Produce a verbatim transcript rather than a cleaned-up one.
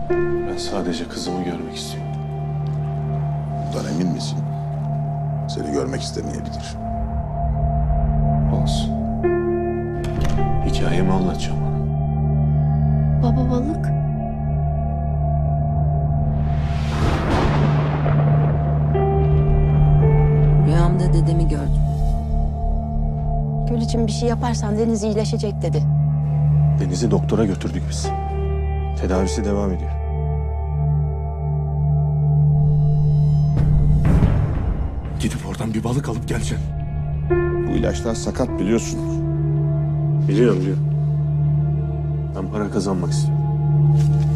Ben sadece kızımı görmek istiyorum. Bundan emin misin? Seni görmek istemeyebilir. Olsun. Hikayemi anlatacağım ona. Baba balık. Rüyamda dedemi gördüm. Gül için bir şey yaparsan Deniz iyileşecek dedi. Deniz'i doktora götürdük biz. Tedavisi devam ediyor. Gidip oradan bir balık alıp geleceksin. Bu ilaçlar sakat biliyorsun. Biliyorum biliyorum. Ben para kazanmak istiyorum.